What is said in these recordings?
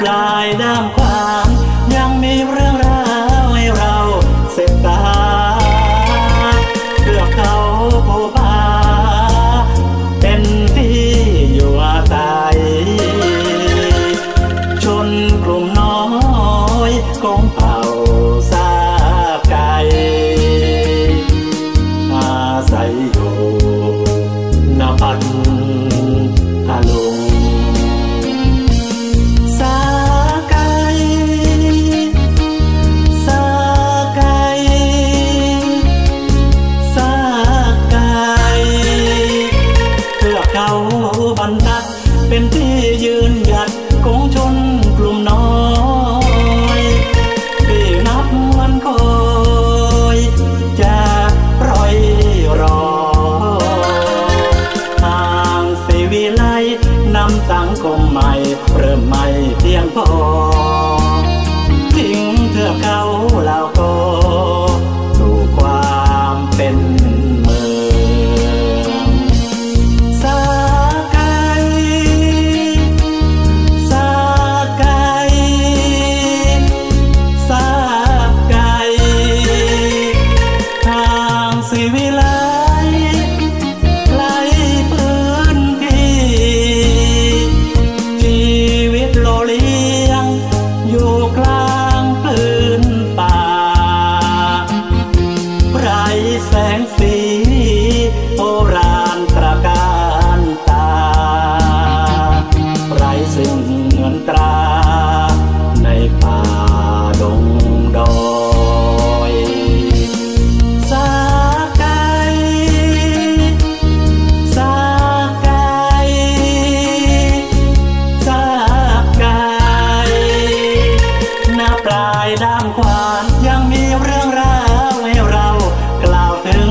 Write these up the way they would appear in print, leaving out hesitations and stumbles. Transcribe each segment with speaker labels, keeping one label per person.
Speaker 1: ปลายด้ามขวานยังมีเรื่องราวให้เราเสพตาเทือกเขาภูผาเป็นที่อยู่อาศัยชนกลุ่มน้อยของเผ่าซาไก่อาศัยอยู่ณพัทลุงสาไก่สาไก่สาไก่เทือกเขาบรรทัดเป็นที่ยืนหยัดของชนกลุ่มน้อยที่นับวันคอยจะปล่อยรอห่างสิวิไลนำสังคมใหม่เริ่มใหม่เพียงพอทิ้งเทือกเขาแล้วก็สู่ความเป็นเมืองสาไก่สาไก่สาไก่ทางสิวิไลไกลพื้นที่ชีวิตโลเลียงอยู่กลางพื้นป่าไร้แสงสีโอรานตระการตาไร้ซึ่งเงินตราในป่าดงดอยสาไก่สาไก่สาไก่หน้าปลายด้ามขวานยังมีเรื่องราวให้เรากล่าวถึง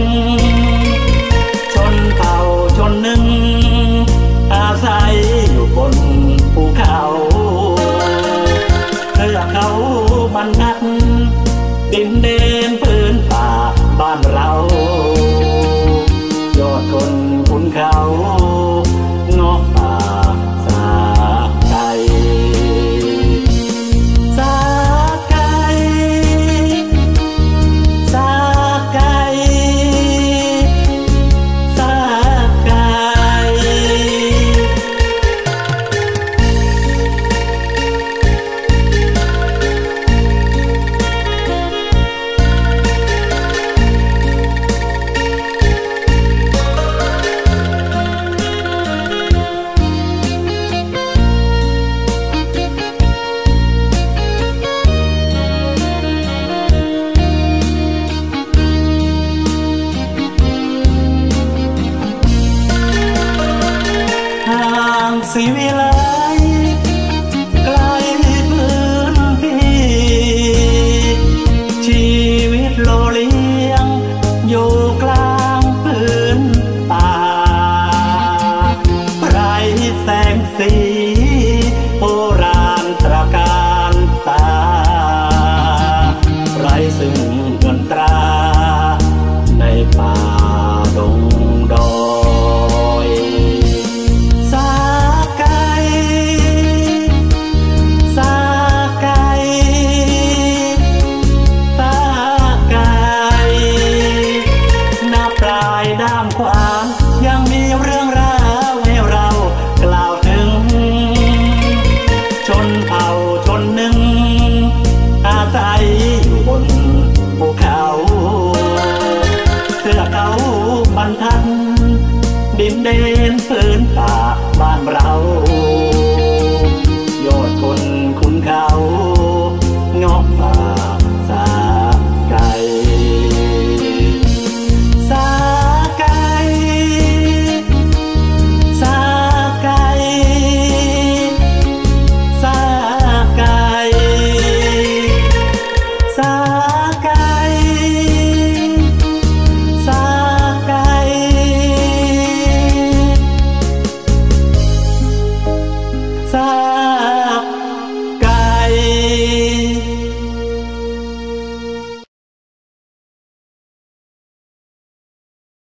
Speaker 1: ชนเผ่าชนหนึ่งอาศัยอยู่บนภูเขาเทือกเขาบรรทัดดินเดนพื้นป่าบ้านเรายอดคนขุนเขาเงาะป่าสาไก่สาไก่สาไก่สาไก่ ห่างสิวิไล